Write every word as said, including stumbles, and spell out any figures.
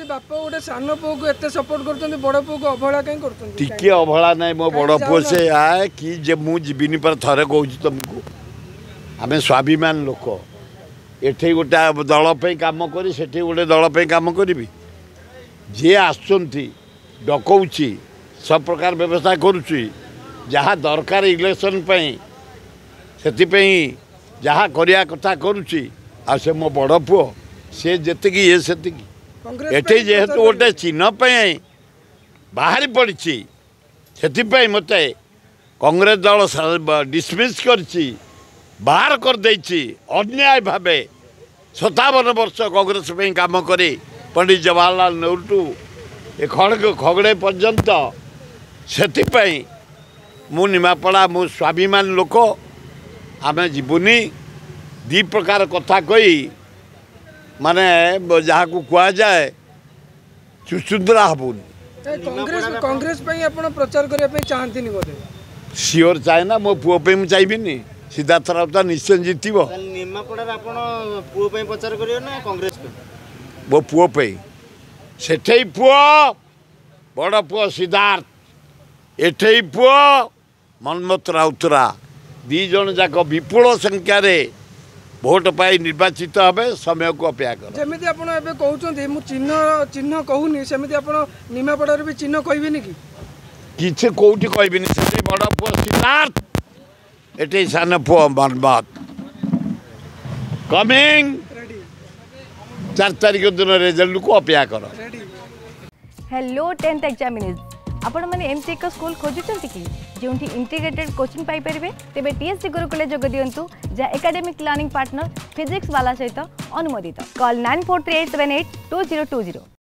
बाप गोटे सान पु को एते सपोर्ट करछन बड़ पु को अवहेला कहीं करछन टिके अवहेला नै मो बड़ पु से आए कि जे मु जीविनी पर थरे कहूँ तुमको आमे स्वाभिमान लोक एठे गोटे दल पे काम करी सेठी गोटे दल पे काम करी जे आसुंती डकौची सब प्रकार व्यवस्था करुची जहाँ दरकार इलेक्शन पे से जहाँ करिया कथा करुची आ से मो बड़ पुओ से जेति ये से एठे जेहेतु गोटे चिन्ह पे बाहरी पड़ी से मत कांग्रेस दल डिसमिस करची बाहर कर देची अन्याय भावे सतावन वर्ष कांग्रेस पे काम करे पंडित जवाहरलाल नेहरू ए खड़ग खगड़े पर्यंत से मु निमापड़ा मु स्वाभिमान लोक आम जीवनी दी प्रकार कथा कही माने जहाँ को कह जाए चुचुंदरा हबुन कांग्रेस कांग्रेस पे आपण प्रचार करने चाहती बोले सियोर चाहे ना मो पुओ पे चाहिए सिद्धार्थ राउत निश्चय जीतब पुओ पे प्रचार करियो ना कांग्रेस पे मो पुओ पे सेठे पुओ बड़ पुओ सिद्धार्थ एठे पुओ मनमत राउतरा दी जन जाक विपुल संख्यार भोट पाई निर्वाचित हे समय को अपेक्षा कर जमी आप कहते मु चिन्ह चिन्ह कहूनी सेमती आप निमापड़ार भी चिन्ह कहबेनि कि किसी कौटी कहबिनी से बड़ पुओ सिद्धार्थ एटे सान पुओ मनमत कमिंग चार तारिख दिन रिजल्ट को अपेक्षा कर हेलो टेंथ एग्जामिनीज आपण मैंने एमती एक स्कूल खोजुंट कि जो इंटीग्रेटेड कोचिंग पाइपर तेज टीएससी गुरुकुल जोग दिंतु जहाँ एकेडमिक लर्निंग पार्टनर फिजिक्स वाला सहित अनुमोदित call nine four three eight seven eight two zero two zero.